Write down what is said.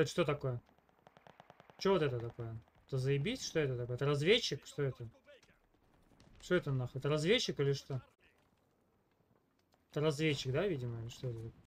Это что такое? Что вот это такое? Это заебись? Что это такое? Это разведчик? Что это? Что это нахуй? Это разведчик или что? Это разведчик, да, видимо? Или что это?